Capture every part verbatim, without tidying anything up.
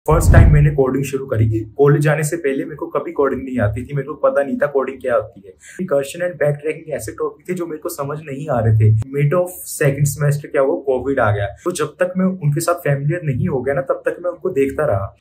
First time मैंने coding शुरू करी। कॉलेज जाने से पहले मेरे को कभी कोडिंग नहीं आती थी, मेरे को पता नहीं था कोडिंग क्या होती है। रिकर्शन एंड बैक ट्रैकिंग ऐसे टॉपिक थे जो मेरे को समझ नहीं आ रहे थे। मिड ऑफ सेकंड सेमेस्टर क्या हुआ, कोविड आ गया। तो जब तक मैं उनके साथ फैमिलियर नहीं हो गया ना, तब तक मैं उनको देखता रहा।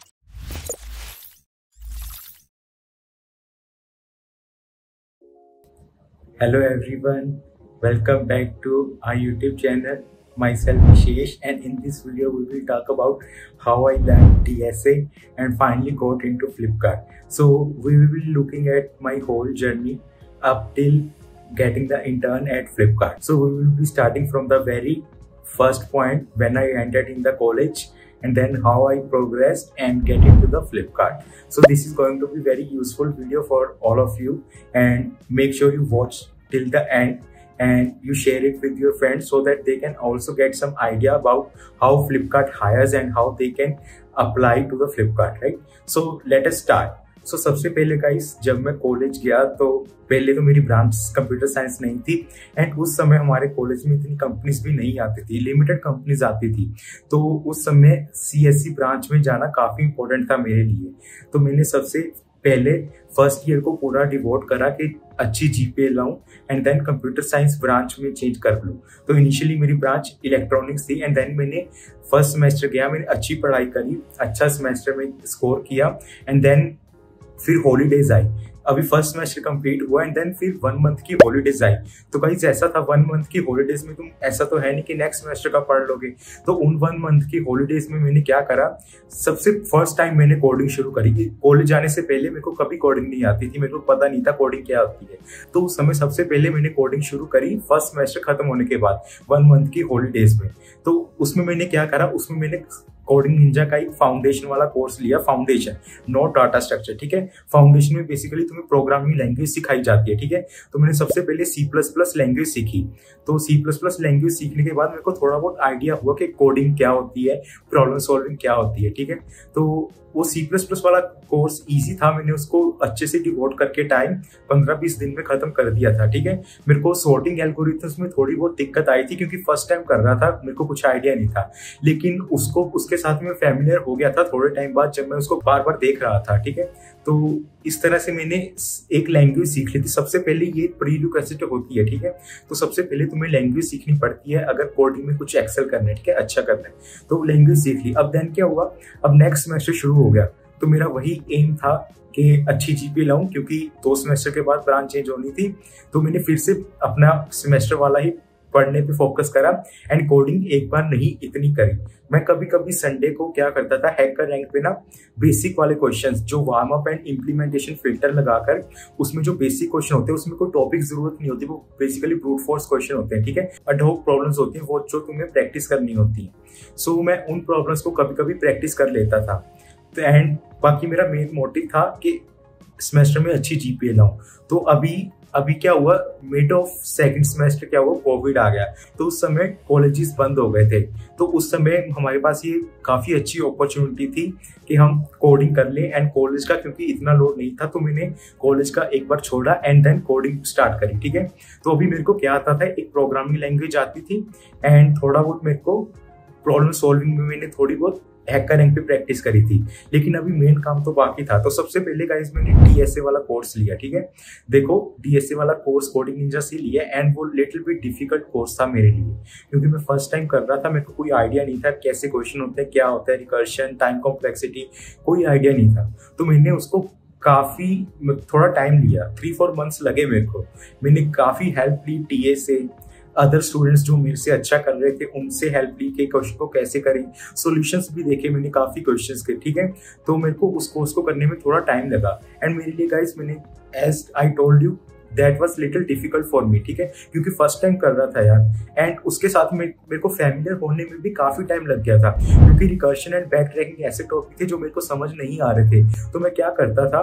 Hello everyone, welcome back to our YouTube channel. Myself Vishesh, and in this video we will talk about how I learned D S A and finally got into Flipkart. So we will be looking at my whole journey up till getting the intern at Flipkart. So we will be starting from the very first point when I entered in the college, and then how I progressed and get into the Flipkart. So this is going to be very useful video for all of you, and make sure you watch till the end and you share it with your friends so that they can also get some idea about how Flipkart hires and how they can apply to the Flipkart, right? So let us start. So सबसे पहले guys, जब मैं college गया तो पहले तो मेरी branch computer science नहीं थी, एंड उस समय हमारे कॉलेज में इतनी कंपनीज भी नहीं आती थी, लिमिटेड कंपनीज आती थी। तो उस समय सीएससी ब्रांच में जाना काफी इंपॉर्टेंट था मेरे लिए। तो मैंने सबसे पहले फर्स्ट ईयर को पूरा डिवोट करा कि अच्छी जीपीए लाऊं and then computer science branch में चेंज कर लूं। तो इनिशियली मेरी ब्रांच इलेक्ट्रॉनिक्स थी, एंड देन मैंने फर्स्ट सेमेस्टर गया, मैंने अच्छी पढ़ाई करी, अच्छा सेमेस्टर में स्कोर किया, एंड देन फिर हॉलीडेज आई। अभी फर्स्ट सेमेस्टर कंप्लीट हुआ एंड देन फिर वन मंथ की हॉलीडेज आई। तो गाइस ऐसा था, वन मंथ की हॉलीडेज में तुम ऐसा तो है नहीं कि नेक्स्ट सेमेस्टर का पढ़ लोगे। तो उन वन मंथ की हॉलीडेज में मैंने क्या करा, सबसे फर्स्ट टाइम मैंने कोडिंग शुरू करी। कॉलेज जाने से पहले मेरे को कभी कोडिंग नहीं आती थी, मेरे को पता नहीं था कोडिंग क्या होती है। तो उस समय सबसे पहले मैंने कोडिंग शुरू करी फर्स्ट सेमेस्टर खत्म होने के बाद वन मंथ की हॉलीडेज में। तो उसमें मैंने क्या करा, उसमें मैंने कोडिंग निंजा का एक फाउंडेशन वाला कोर्स लिया, फाउंडेशन नॉट डाटा स्ट्रक्चर, ठीक है। फाउंडेशन में बेसिकली तुम्हें प्रोग्रामिंग लैंग्वेज सिखाई जाती है, ठीक है। तो मैंने सबसे पहले सी प्लस प्लस लैंग्वेज सीखी। तो सी प्लस प्लस लैंग्वेज सीखने के बाद मेरे को थोड़ा बहुत आइडिया हुआ कि कोडिंग क्या होती है, प्रॉब्लम सॉल्विंग क्या होती है, ठीक है। तो वो सी प्लस प्लस वाला कोर्स इजी था, मैंने उसको अच्छे से डिवोट करके टाइम पंद्रह बीस दिन में खत्म कर दिया था, ठीक है। मेरे को सॉर्टिंग एल्गोरिथम्स में थोड़ी बहुत दिक्कत आई थी क्योंकि फर्स्ट टाइम कर रहा था, मेरे को कुछ आइडिया नहीं था, लेकिन उसको उसके साथ में फैमिलियर हो गया था थोड़े टाइम बाद जब मैं उसको बार बार देख रहा था, ठीक है। तो इस तरह से मैंने एक लैंग्वेज सीख ली थी। सबसे पहले ये प्रीरिक्विजिट होती है, ठीक है। तो सबसे पहले तुम्हें लैंग्वेज सीखनी पड़ती है अगर कोडिंग में कुछ एक्सेल करना है, ठीक है, अच्छा करना है। तो लैंग्वेज सीख ली। अब देन क्या हुआ, अब नेक्स्ट सेमेस्टर शुरू हो गया। तो मेरा वही एम था कि अच्छी जीपी लाऊं, क्योंकि दो सेमेस्टर के बाद ब्रांच चेंज होनी थी। तो मैंने फिर से अपना सेमेस्टर वाला ही पढ़ने पे फोकस करा, एंड कोडिंग एक बार नहीं इतनी करी। मैं कभी कभी संडे को क्या करता था, हैकर रैंक पे ना बेसिक वाले क्वेश्चंस जो warm up and implementation filter लगाकर उसमें जो बेसिक क्वेश्चन होते हैं उसमें कोई टॉपिक जरूरत नहीं होती, वो बेसिकली ब्रूट फोर्स क्वेश्चन होते हैं, ठीक है। अडहोक प्रॉब्लम्स होती हैं वो जो तुम्हें प्रैक्टिस करनी होती है। सो मैं उन प्रॉब्लम्स को कभी कभी प्रैक्टिस कर लेता था। तो एंड बाकी मेरा मेन मोटिव था कि सेमेस्टर में अच्छी जीपीए लाऊं। तो अभी अभी क्या हुआ, मिड ऑफ सेकंड सेमेस्टर क्या हुआ, कोविड आ गया। तो उस समय कॉलेजेस बंद हो गए थे। तो उस समय हमारे पास ये काफी अच्छी अपॉर्चुनिटी थी कि हम कोडिंग कर लें, एंड कॉलेज का क्योंकि इतना लोड नहीं था तो मैंने कॉलेज का एक बार छोड़ा एंड देन कोडिंग स्टार्ट करी, ठीक है। तो अभी मेरे को क्या आता था, एक प्रोग्रामिंग लैंग्वेज आती थी, एंड थोड़ा बहुत मेरे को प्रॉब्लम सॉल्विंग में मैंने थोड़ी बहुत हैकर रैंक पे प्रैक्टिस करी थी, लेकिन अभी मेन काम तो बाकी था। तो सबसे पहले गाइस मैंने डीएसए वाला कोर्स लिया, ठीक है। देखो डीएसए वाला कोर्स कोडिंग निंजा से लिया, एंड वो लिटिल बिट डिफिकल्ट कोर्स था मेरे लिए, क्योंकि मैं फर्स्ट टाइम कर रहा था, मेरे को कोई आइडिया नहीं था कैसे क्वेश्चन होते हैं, क्या होता है रिकर्शन, टाइम कॉम्प्लेक्सिटी, कोई आइडिया नहीं था। तो मैंने उसको काफी थोड़ा टाइम लिया, थ्री फोर मंथ्स लगे मेरे को। मैंने काफी हेल्प ली टीए से, अदर स्टूडेंट्स जो मेरे से अच्छा कर रहे थे उनसे हेल्प ली कि क्वेश्चन को कैसे करें, सॉल्यूशंस भी देखे मैंने काफी क्वेश्चंस के, ठीक है। तो मेरे को उस कोर्स को करने में थोड़ा टाइम लगा, एंड मेरे लिए गाइस मैंने as I told you that was little difficult for me, ठीक है, क्योंकि फर्स्ट टाइम कर रहा था यार। एंड उसके साथ में मेरे को फैमिलियर होने में भी काफी टाइम लग गया था, क्योंकि रिकर्शन एंड बैक ट्रैकिंग ऐसे टॉपिक थे जो मेरे को समझ नहीं आ रहे थे। तो मैं क्या करता था,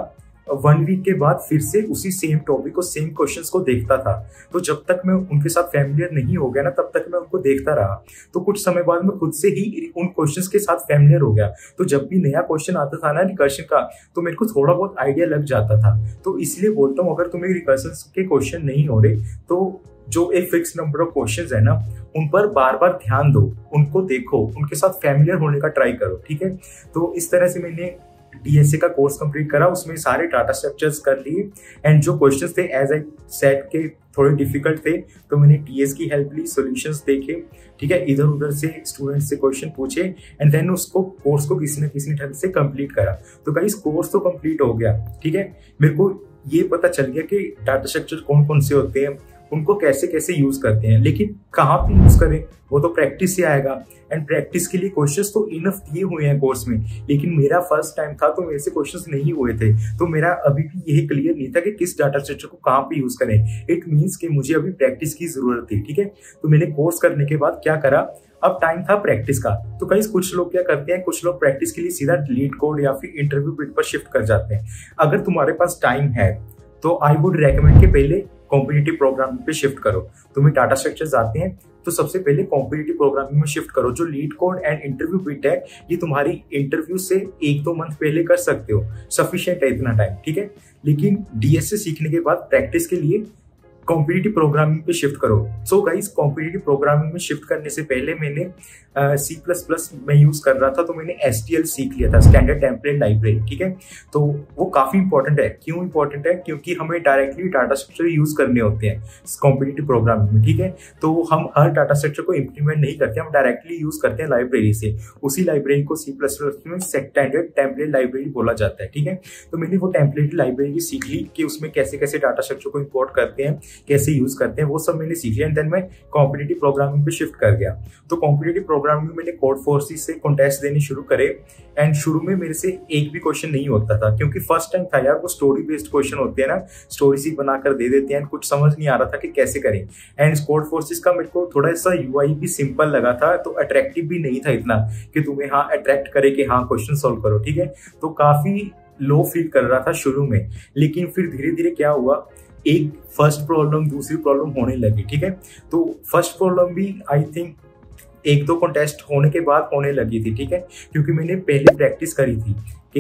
वन वीक के बाद फिर से उसी सेम टॉपिक को सेम क्वेश्चंस को देखता था। तो जब तक मैं उनके साथ फैमिलियर नहीं हो गया ना, तब तक मैं उनको देखता रहा। तो कुछ समय बाद मैं खुद से ही उन क्वेश्चंस के साथ फैमिलियर हो गया। तो जब भी नया क्वेश्चन आता था ना रिकर्शन का, तो मेरे को थोड़ा बहुत आइडिया लग जाता था। तो इसलिए बोलता हूँ, अगर तुम्हें रिकर्शन के क्वेश्चन नहीं हो रहे तो जो एक फिक्स नंबर ऑफ क्वेश्चंस है ना, उन पर बार बार ध्यान दो, उनको देखो, उनके साथ फैमिलियर होने का ट्राई करो, ठीक है। तो इस तरह से मैंने डीएसए का कोर्स कंप्लीट करा, उसमें सारे डाटा स्ट्रक्चर्स कर लिए। एंड जो क्वेश्चंस थे एज आई सेट के थोड़े डिफिकल्ट थे, तो मैंने टीएस की हेल्प ली, सॉल्यूशंस देखे, ठीक है, इधर उधर से स्टूडेंट से क्वेश्चन पूछे एंड देन उसको कोर्स को किसी न किसी ढंग से कंप्लीट करा। तो गाइस कोर्स तो कंप्लीट हो गया, ठीक है। मेरे को ये पता चल गया कि डाटा स्ट्रक्चर कौन कौन से होते हैं, उनको कैसे कैसे यूज करते हैं, लेकिन कहाँ पे यूज करें वो तो प्रैक्टिस से आएगा। एंड प्रैक्टिस के लिए क्वेश्चंस तो इनफ दिए हुए हैं कोर्स में, लेकिन मेरा फर्स्ट टाइम था तो मेरे से क्वेश्चंस नहीं हुए थे। तो मेरा अभी भी यही क्लियर नहीं था कि किस डाटा स्ट्रक्चर को कहाँ पे यूज करें। इट मीन्स कि मुझे अभी प्रैक्टिस की जरूरत थी, ठीक है। तो मैंने कोर्स करने के बाद क्या करा, अब टाइम था प्रैक्टिस का। तो कई कुछ लोग क्या करते हैं, कुछ लोग प्रैक्टिस के लिए सीधा लीड कोड या फिर इंटरव्यू बिट पर शिफ्ट कर जाते हैं। अगर तुम्हारे पास टाइम है तो आई वुड रेकमेंड के पहले कॉम्पिटिटिव प्रोग्रामिंग पे शिफ्ट करो। तुम्हें डाटा स्ट्रक्चर्स आते हैं तो सबसे पहले कॉम्पिटिटिव प्रोग्रामिंग में शिफ्ट करो। जो LeetCode and InterviewBit है, ये तुम्हारी इंटरव्यू से एक दो मंथ पहले कर सकते हो, सफिशिएंट है इतना टाइम, ठीक है। लेकिन डीएसए सीखने के बाद प्रैक्टिस के लिए कॉम्पिटिटिव प्रोग्रामिंग पे शिफ्ट करो। सो गाइस, कॉम्पिटिटिव प्रोग्रामिंग में शिफ्ट करने से पहले मैंने सी प्लस प्लस में यूज कर रहा था, तो मैंने एस टी एल सीख लिया था, स्टैंडर्ड टेम्पलेट लाइब्रेरी, ठीक है। तो वो काफी इंपॉर्टेंट है। क्यों इंपॉर्टेंट है? क्योंकि हमें डायरेक्टली डाटा स्ट्रक्चर यूज करने होते हैं कॉम्पिटिटिव प्रोग्रामिंग में, ठीक है। तो हम हर डाटा स्ट्रक्चर को इम्प्लीमेंट नहीं करते, हम डायरेक्टली यूज करते हैं लाइब्रेरी से। उसी लाइब्रेरी को सी प्लस प्लस में स्टैंडर्ड टेम्पलेट लाइब्रेरी बोला जाता है, ठीक है। तो मैंने वो टेम्पलेट लाइब्रेरी सीख ली कि उसमें कैसे कैसे डाटा स्ट्रक्चर को इम्पोर्ट करते हैं, कैसे यूज करते हैं, वो सब मैंने सीख लिया। एंड देन मैं कॉम्पिटिटिव प्रोग्रामिंग पे शिफ्ट कर गया। तो कॉम्पिटिटिव प्रोग्रामिंग में मैंने कोड फोर्सेस से कॉन्टेस्ट देने शुरू करे। एंड शुरू में मेरे से एक भी क्वेश्चन नहीं होता था, क्योंकि फर्स्ट टाइम था यार। वो स्टोरी बेस्ड क्वेश्चन होते हैं ना, स्टोरी सी बनाकर दे देते हैं, कुछ समझ नहीं आ रहा था कि कैसे करें। एंड कोड फोर्सेस का मेरे को थोड़ा सा यूआई भी सिंपल लगा था, तो अट्रैक्टिव भी नहीं था इतना कि तुम्हें हाँ अट्रैक्ट करे कि हाँ क्वेश्चन सोल्व करो, ठीक है। तो काफी लो फील कर रहा था शुरू में, लेकिन फिर धीरे धीरे क्या हुआ, एक फर्स्ट प्रॉब्लम दूसरी प्रॉब्लम होने लगी, ठीक है। तो फर्स्ट प्रॉब्लम भी आई थिंक एक दो कॉन्टेस्ट होने के बाद होने लगी थी, ठीक है, क्योंकि मैंने पहले प्रैक्टिस करी थी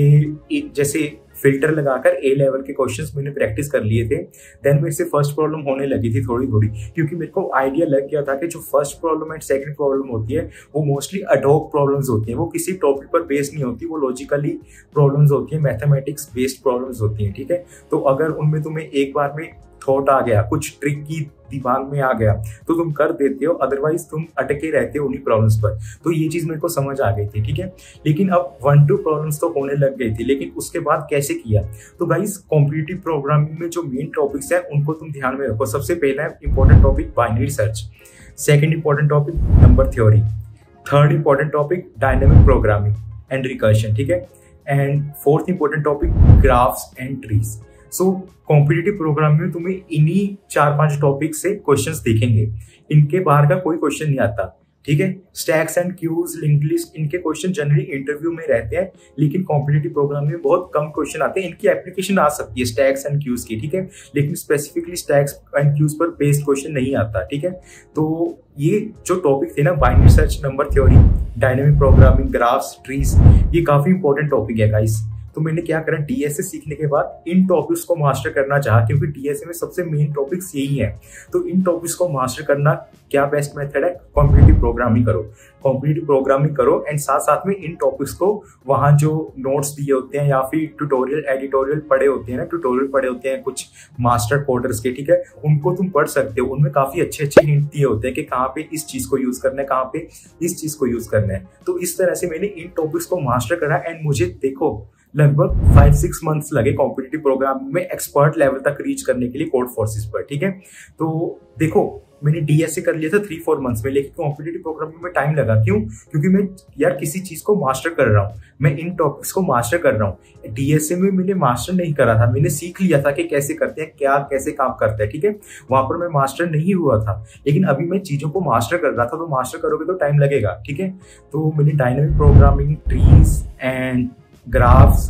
कि जैसे फिल्टर लगाकर ए लेवल के क्वेश्चंस मैंने प्रैक्टिस कर लिए थे। देन मेरे से फर्स्ट प्रॉब्लम होने लगी थी थोड़ी थोड़ी, क्योंकि मेरे को आइडिया लग गया था कि जो first problem and second problem होती है वो मोस्टली अडॉक प्रॉब्लम्स होती हैं, वो किसी टॉपिक पर बेस्ड नहीं होती, वो लॉजिकली प्रॉब्लम्स होती है, मैथमेटिक्स बेस्ड प्रॉब्लम्स होती हैं, ठीक है। तो अगर उनमें तुम्हें एक बार में थॉट आ गया, कुछ ट्रिक की दिमाग में आ गया, तो तुम कर देते हो, अदरवाइज तुम अटके रहते हो उन्हीं प्रॉब्लम्स पर। तो ये चीज मेरे को समझ आ गई थी, ठीक है। लेकिन अब वन टू प्रॉब्लम्स तो होने लग गई थी, लेकिन उसके बाद कैसे किया? तो गाइस, कॉम्पिटिटिव प्रोग्रामिंग में जो मेन टॉपिक्स हैं उनको तुम ध्यान में रखो। सबसे पहला important topic binary search, second important topic number theory, third important topic dynamic programming and recursion, ठीक है। And fourth important topic graphs and trees. So competitive programming में तुम्हें इन्हीं चार पांच टॉपिक से क्वेश्चंस दिखेंगे, इनके बाहर का कोई क्वेश्चन नहीं आता, ठीक है। Stacks and queues, linked list, इनके क्वेश्चन जनरली इंटरव्यू में रहते हैं, लेकिन कॉम्पिटिटिव प्रोग्रामिंग में बहुत कम क्वेश्चन आते हैं। इनकी एप्लीकेशन आ सकती है स्टैक्स एंड क्यूज की, ठीक है, लेकिन स्पेसिफिकली स्टैक्स एंड क्यूज पर बेस्ड क्वेश्चन नहीं आता, ठीक है। तो ये जो टॉपिक थे ना, binary search, number theory, dynamic programming, graphs, trees, ये काफी इंपॉर्टेंट टॉपिक है गाइस। तो मैंने क्या करा, डीएसए सीखने के बाद इन टॉपिक्स को मास्टर करना चाहा, क्योंकि डीएसए में सबसे मेन टॉपिक्स यही हैं। तो इन टॉपिक्स को मास्टर करना क्या बेस्ट मेथड है? कॉम्पिटिटिव प्रोग्रामिंग करो, कॉम्पिटिटिव प्रोग्रामिंग करो एंड साथ साथ में इन टॉपिक्स को, वहाँ जो नोट्स दिए होते हैं या फिर ट्यूटोरियल एडिटोरियल पढ़े होते हैं ना, ट्यूटोरियल पढ़े होते हैं कुछ मास्टर कोडर्स के, ठीक है, उनको तुम पढ़ सकते हो। उनमें काफी अच्छे अच्छे हिंट दिए होते हैं कि कहाँ पे इस चीज को यूज करना है, कहाँ पे इस चीज को यूज करना है। तो इस तरह से मैंने इन टॉपिक्स को मास्टर करा एंड मुझे देखो लगभग फाइव सिक्स मंथ्स लगे कॉम्पिटिटिव प्रोग्रामिंग में एक्सपर्ट लेवल तक रीच करने के लिए कोड फोर्सेस पर, ठीक है। तो देखो, मैंने डीएसए कर लिया था थ्री फोर मंथ्स में, लेकिन कॉम्पिटिटिव प्रोग्रामिंग में टाइम लगा। क्यों? क्योंकि मैं यार किसी चीज को मास्टर कर रहा हूँ, मैं इन टॉपिक्स को मास्टर कर रहा हूँ। डीएसए में मैंने मास्टर नहीं करा था, मैंने सीख लिया था कि कैसे करते हैं, क्या कैसे काम करता है, ठीक है। वहां पर मैं मास्टर नहीं हुआ था, लेकिन अभी मैं चीजों को मास्टर कर रहा था। तो मास्टर करोगे तो टाइम लगेगा, ठीक है। तो मैंने dynamic programming, trees and graphs,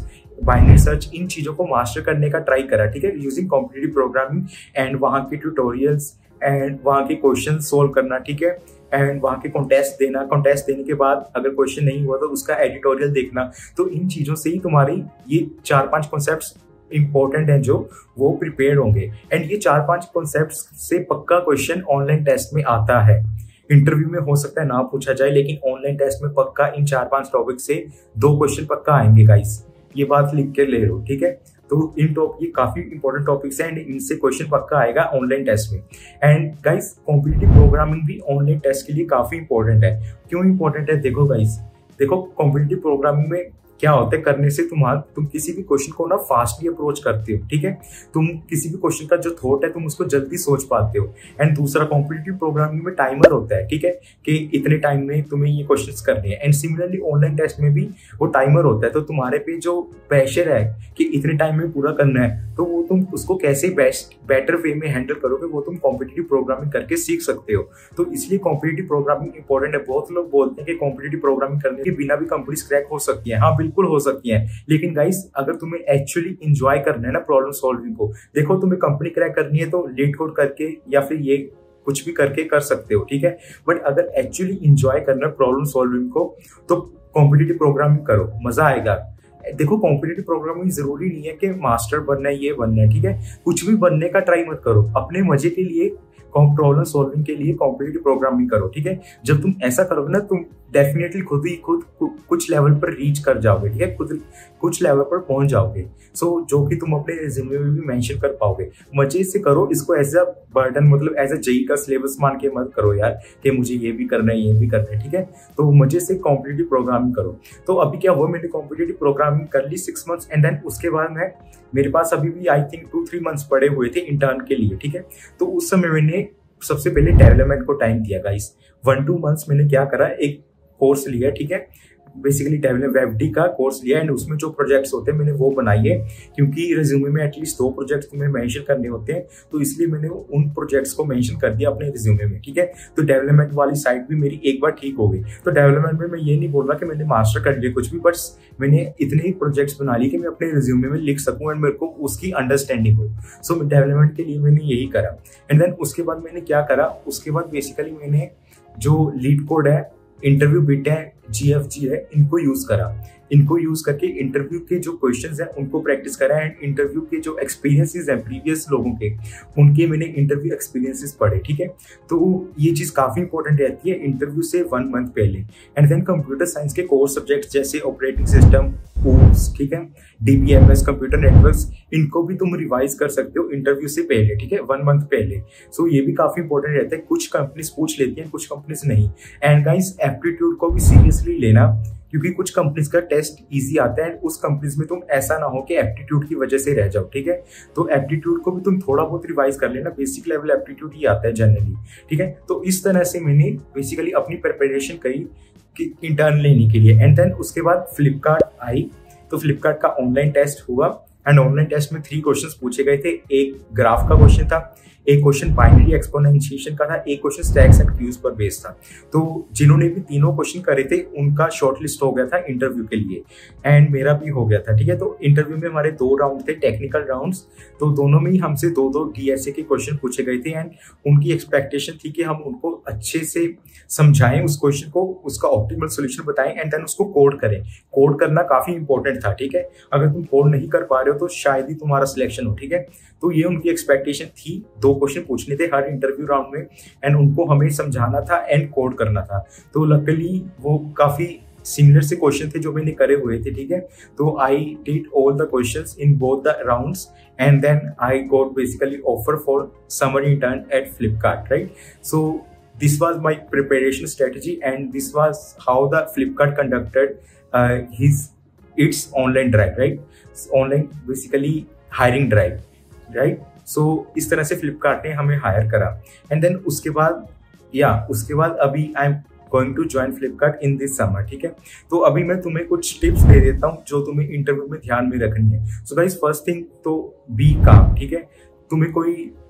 binary search, इन चीजों को मास्टर करने का ट्राई करा, ठीक है, यूजिंग कॉम्पिटिटिव प्रोग्रामिंग एंड वहाँ के ट्यूटोरियल्स एंड वहाँ के क्वेश्चन सोल्व करना, ठीक है, एंड वहाँ के कॉन्टेस्ट देना, कॉन्टेस्ट देने के बाद अगर क्वेश्चन नहीं हुआ तो उसका एडिटोरियल देखना। तो इन चीजों से ही तुम्हारी ये चार पांच कॉन्सेप्ट्स इंपॉर्टेंट हैं जो वो प्रिपेयर होंगे। एंड ये चार पांच कॉन्सेप्ट्स से पक्का क्वेश्चन ऑनलाइन टेस्ट में आता है। इंटरव्यू में हो सकता है ना पूछा जाए, लेकिन ऑनलाइन टेस्ट में पक्का इन चार पांच टॉपिक से दो क्वेश्चन पक्का आएंगे गाइस, ये बात लिख के ले लो, ठीक है। तो इन टॉप ये काफी इंपॉर्टेंट टॉपिक्स हैं एंड इनसे क्वेश्चन पक्का आएगा ऑनलाइन टेस्ट में। एंड गाइस कॉम्पिटिटिव प्रोग्रामिंग भी ऑनलाइन टेस्ट के लिए काफी इंपॉर्टेंट है। क्यों इंपॉर्टेंट है? देखो गाइस, देखो कॉम्पिटिटिव प्रोग्रामिंग में क्या होता है, करने से तुम्हारा तुम किसी भी क्वेश्चन को ना फास्टली अप्रोच करते हो, ठीक है, तुम किसी भी क्वेश्चन का जो थॉट है तुम उसको जल्दी सोच पाते हो। एंड दूसरा, कॉम्पिटिटिव प्रोग्रामिंग में टाइमर होता है, ठीक है, कि इतने टाइम में तुम्हें ये क्वेश्चंस करने हैं। एंड सिमिलरली ऑनलाइन टेस्ट में भी वो टाइमर होता है, तो तुम्हारे पे जो प्रेशर है कि इतने टाइम में पूरा करना है, तो वो तुम उसको कैसे बेस्ट बेटर वे में हैंडल करोगे वो तुम कॉम्पिटिटिव प्रोग्रामिंग करके सीख सकते हो। तो इसलिए कॉम्पिटिटिव प्रोग्रामिंग इंपॉर्टेंट है। बहुत लोग बोलते हैं कि कॉम्पिटिटिव प्रोग्रामिंग करने के बिना भी कंपनीज क्रैक हो सकती है। हाँ बिल्कुल हो सकती है, लेकिन गाइस अगर तुम्हें एक्चुअली इंजॉय करना है ना प्रॉब्लम सॉल्विंग को, देखो तुम्हें कंपनी क्रैक करनी है तो लीड कोड करके या फिर ये कुछ भी करके कर सकते हो, ठीक है, बट अगर एक्चुअली इंजॉय करना है प्रॉब्लम सॉल्विंग को तो कॉम्पिटिटिव प्रोग्रामिंग करो, मजा आएगा। देखो कॉम्पिटिटिव प्रोग्रामिंग जरूरी नहीं है कि मास्टर बनना है, ये बनना है, ठीक है, कुछ भी बनने का ट्राई मत करो, अपने मजे के लिए प्रॉब्लम सॉल्विंग के लिए कॉम्पिटिटिव प्रोग्रामिंग करो, ठीक है। जब तुम ऐसा करोगे ना तुम डेफिनेटली खुद ही खुद कुछ लेवल पर रीच कर जाओगे, ठीक है, खुद कुछ लेवल पर पहुंच जाओगे। सो so, जो कि तुम अपने रिज्यूमे में भी मेंशन कर पाओगे। मजे से करो इसको, एज अ बर्डन मतलब एज अ जेई का सिलेबस मान के मत करो यार कि मुझे ये भी करना है ये भी करना है, ठीक है। तो मजे से कॉम्पिटिटिव प्रोग्रामिंग करो। तो अभी क्या हुआ, मैंने कॉम्पिटिटिव प्रोग्रामिंग कर ली सिक्स मंथ्स एंड देन उसके बाद मैं मेरे पास अभी भी I think two three months पड़े हुए थे इंटर्न के लिए, ठीक है। तो उस समय मैंने सबसे पहले डेवलपमेंट को टाइम दिया गाइस। वन टू मंथ्स मैंने क्या करा, एक कोर्स लिया, ठीक है, बेसिकली डेवलप वेबडी का कोर्स लिया एंड उसमें जो प्रोजेक्ट्स होते हैं मैंने वो बनाइए, क्योंकि रिज्यूमे में एटलीस्ट दो प्रोजेक्ट्स तुम्हें मेंशन करने होते हैं, तो इसलिए मैंने उन प्रोजेक्ट्स को मेंशन कर दिया अपने रिज्यूमे में, ठीक है। तो डेवलपमेंट वाली साइड भी मेरी एक बार ठीक हो गई। तो डेवलपमेंट में मैं ये नहीं बोल रहा कि मैंने मास्टर कर लिया कुछ भी, बट मैंने इतने ही प्रोजेक्ट्स बना लिए कि मैं अपने रिज्यूमे में लिख सकूं एंड मेरे को उसकी अंडरस्टैंडिंग हो। सो so, डेवलपमेंट के लिए मैंने यही करा। एंड देन उसके बाद मैंने क्या करा, उसके बाद बेसिकली मैंने जो लीड कोड है, इंटरव्यू बिट है, जीएफजी है, इनको यूज करा। इनको यूज करके इंटरव्यू के जो क्वेश्चंस हैं उनको प्रैक्टिस करा एंड इंटरव्यू के जो एक्सपीरियंसेस हैं प्रीवियस लोगों के, उनके मैंने इंटरव्यू एक्सपीरियंसेस पढ़े, ठीक है। तो ये चीज काफी इंपॉर्टेंट रहती है इंटरव्यू से वन मंथ पहले। एंड देन कंप्यूटर साइंस के कोर सब्जेक्ट्स जैसे ऑपरेटिंग सिस्टम, कोर्स, ठीक है, डीबीएमएस, कंप्यूटर नेटवर्क्स, इनको भी तुम रिवाइज कर सकते हो इंटरव्यू से पहले, ठीक है, वन मंथ पहले। सो so, ये भी काफी इंपॉर्टेंट रहता है। कुछ कंपनीज पूछ लेती हैं, कुछ कंपनीज नहीं। एंड गाइस एप्टीट्यूड को भी सीरियसली लेना, क्योंकि कुछ कंपनीज का टेस्ट इजी आता है, उस कंपनीज में तुम ऐसा ना हो कि एप्टीट्यूड की वजह से रह जाओ, ठीक है। तो एप्टीट्यूड को भी तुम थोड़ा बहुत रिवाइज कर लेना, बेसिक लेवल एप्टीट्यूड ही आता है जनरली, ठीक है। तो इस तरह से मैंने बेसिकली अपनी प्रिपरेशन करी कि इंटर्न लेने के लिए। एंड देन उसके बाद फ्लिपकार्ट आई, तो फ्लिपकार्ट का ऑनलाइन टेस्ट हुआ एंड ऑनलाइन टेस्ट में थ्री क्वेश्चंस पूछे गए थे। एक ग्राफ का क्वेश्चन था, एक क्वेश्चन बाइनरी एक्सपोनेंशिएशन का था, एक क्वेश्चन स्टैक्स एंड क्यूज पर बेस्ड था। तो जिन्होंने भी तीनों क्वेश्चन करे थे उनका शॉर्टलिस्ट हो गया था इंटरव्यू के लिए एंड मेरा भी हो गया था, ठीक है। तो इंटरव्यू में हमारे दो राउंड थे, टेक्निकल राउंड्स, तो दोनों में ही हमसे दो दो डीएसए के क्वेश्चन पूछे गए थे एंड उनकी एक्सपेक्टेशन थी कि हम उनको अच्छे से समझाएं उस क्वेश्चन को, उसका ऑप्टिमल सोल्यूशन बताएं एंड देन उसको कोड करें। कोड करना काफी इंपॉर्टेंट था, ठीक है। अगर तुम कोड नहीं कर पा रहे हो तो शायद ही तुम्हारा सिलेक्शन हो, ठीक है। तो ये उनकी एक्सपेक्टेशन थी। दो क्वेश्चन पूछने थे हर इंटरव्यू राउंड में एंड उनको हमें समझाना था एंड कोड करना था। तो लकीली वो काफी सिमिलर से क्वेश्चन थे जो मैंने करे हुए थे, ठीक है। तो I did all the questions in both the rounds and then I got basically offer for summer intern at Flipkart, right. So this was my preparation strategy and this was how the Flipkart conducted uh, his its online drive, right? Online basically hiring drive, right? So इस तरह से फ्लिपकार्ट ने हमें higher करा and then उसके बाद या उसके बाद अभी I am going to join Flipkart in this summer, ठीक है। तो अभी मैं तुम्हें कुछ टिप्स दे देता हूँ जो तुम्हें इंटरव्यू में ध्यान में रखनी है। सो गाइस फर्स्ट थिंग तो बी काम, ठीक है। तुम्हें कोई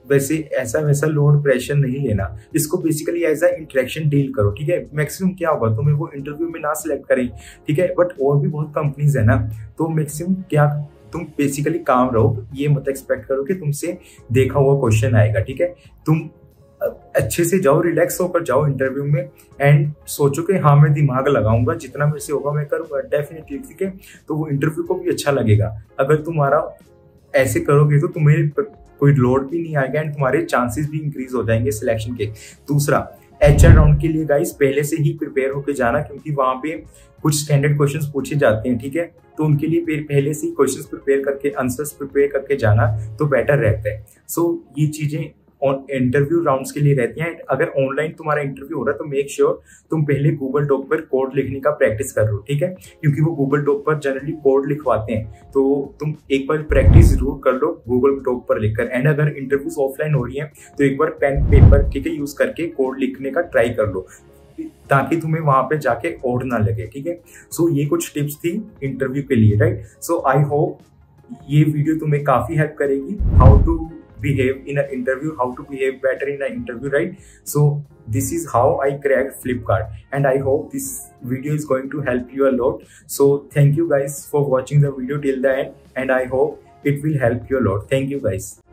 वैसे ऐसा वैसा लोड प्रेशर नहीं लेना, इसको basically as a interaction deal करो, ठीक है। मैक्सिमम क्या होगा, तुम्हें वो इंटरव्यू में ना सिलेक्ट करें, ठीक है, बट और भी बहुत कंपनीज है ना, तो मैक्सिमम क्या तुम बेसिकली काम रहो, ये मत एक्सपेक्ट करो कि तुमसे देखा हुआ क्वेश्चन आएगा, ठीक है। तुम अच्छे से जाओ, रिलैक्स होकर जाओ इंटरव्यू में एंड सोचो कि हाँ मैं दिमाग लगाऊंगा, जितना मेरे से होगा मैं करूंगा डेफिनेटली, ठीक है। तो वो इंटरव्यू को भी अच्छा लगेगा। अगर तुम्हारा ऐसे करोगे तो तुम्हें कोई लोड भी नहीं आएगा एंड तुम्हारे चांसेस भी इंक्रीज हो जाएंगे सिलेक्शन के। दूसरा, एचआर राउंड के लिए गाइस पहले से ही प्रिपेयर होकर जाना, क्योंकि वहां पे कुछ स्टैंडर्ड क्वेश्चंस पूछे जाते हैं, ठीक है। तो उनके लिए पहले से ही क्वेश्चंस प्रिपेयर करके, आंसर्स प्रिपेयर करके जाना तो बेटर रहता है। सो so, ये चीजें इंटरव्यू राउंड्स के लिए रहती हैं। अगर ऑनलाइन तुम्हारा इंटरव्यू हो रहा है तो मेक श्योर sure तुम पहले गूगल डॉक पर कोड लिखने का प्रैक्टिस कर लो, ठीक है, क्योंकि वो गूगल डॉक पर जनरली कोड लिखवाते हैं, तो तुम एक बार प्रैक्टिस जरूर कर लो गूगल डॉक पर लिखकर। एंड अगर इंटरव्यूज ऑफलाइन हो रही है तो एक बार पेन पेपर, ठीक है, यूज करके कोड लिखने का ट्राई कर लो, ताकि तुम्हें वहां पे जाके ओड ना लगे, ठीक है। सो so, ये कुछ टिप्स थी इंटरव्यू के लिए, राइट। सो आई होप ये वीडियो तुम्हें काफी हेल्प करेगी, how to behave in an interview, how to behave better in an interview, right? So this is how I cracked Flipkart, and I hope this video is going to help you a lot. So thank you guys for watching the video till the end, and I hope it will help you a lot. Thank you guys.